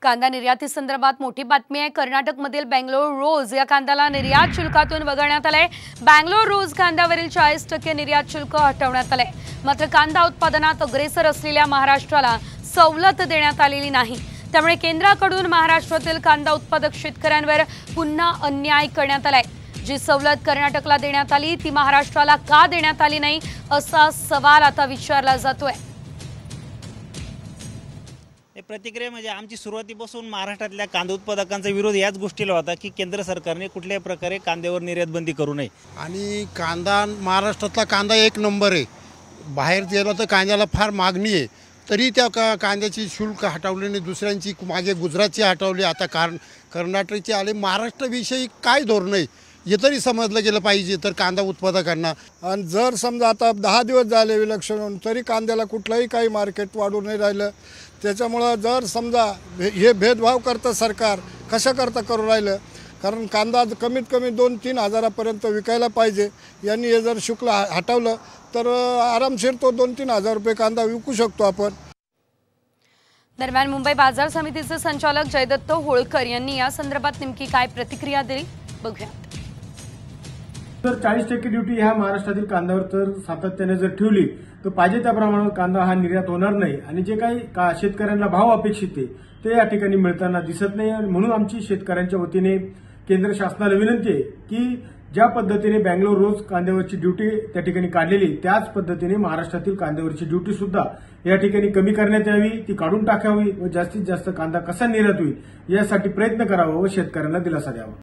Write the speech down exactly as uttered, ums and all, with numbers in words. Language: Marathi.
कांदा निर्यातीसंदर्भात मोठी बातमी आहे। कर्नाटकमधील बंगलोर रोज या कांद्याला निर्यात शुल्कातून वगळण्यात आले। बंगलोर रोज कांद्यावरील चाळीस टक्के निर्यात शुल्क हटवण्यात आले। मात्र कांदा उत्पादनात अग्रेसर असलेल्या महाराष्ट्राला सवलत देण्यात आलेली नाही। त्यामुळे केंद्राकडून महाराष्ट्रातील कांदा उत्पादक शेतकऱ्यांवर पुन्हा अन्याय करण्यात आलाय। जी सवलत कर्नाटकला देण्यात आली ती महाराष्ट्राला का देण्यात आली नाही असा सवाल आता विचारला जातोय। प्रतिक्रिया म्हणजे आमची सुरुवातीपासून महाराष्ट्रातल्या कांदा उत्पादकांचा विरोध याच गोष्टीला होता की केंद्र सरकारने कुठल्याही प्रकारे कांद्यावर निर्यात बंदी करू नये। आणि कांदा महाराष्ट्रातला कांदा एक नंबर आहे। बाहेर गेला तर कांद्याला फार मागणी आहे, तरी त्या का कांद्याची शुल्क हटवली नाही। दुसऱ्यांची मागे गुजरातची हटवली, आता कार कर्नाटकची आले। महाराष्ट्राविषयी काय धोरण आहे हे तरी समजलं गेलं पाहिजे तर कांदा उत्पादकांना। आणि जर समजा आता दहा दिवस झाले विलक्षण होऊन तरी कांद्याला कुठलंही काही मार्केट वाढू नाही राहिलं, त्याच्यामुळं जर समजा हे भेदभाव करतं सरकार कसं करता करू राहिलं, कारण कांदा कमीत कमी दोन तीन हजारापर्यंत विकायला पाहिजे। यांनी हे जर शुल्क हटवलं तर आरामशीर तो दोन तीन हजार रुपये कांदा विकू शकतो आपण। दरम्यान मुंबई बाजार समितीचे संचालक जयदत्त होळकर यांनी या संदर्भात नेमकी काय प्रतिक्रिया दिली बघूया। तर चाळीस टक्के ड्युटी ह्या महाराष्ट्रातील कांद्यावर तर सातत्याने जर ठेवली तर पाहिजे त्या प्रमाणात कांदा हा निर्यात होणार नाही आणि जे काही का शेतकऱ्यांना भाव अपेक्षित आहे ते या ठिकाणी मिळताना दिसत नाही। आणि म्हणून आमची शेतकऱ्यांच्या वतीने केंद्र शासनाला विनंती आहे की ज्या पद्धतीने बंगलोर रोज कांद्यावरची ड्युटी त्या ठिकाणी काढलेली त्याच पद्धतीने महाराष्ट्रातील कांद्यावरची ड्युटी सुद्धा या ठिकाणी कमी करण्यात यावी, ती काढून टाकावी व जास्तीत जास्त कांदा कसा निर्यात होईल यासाठी प्रयत्न करावा व शेतकऱ्यांना दिलासा द्यावा।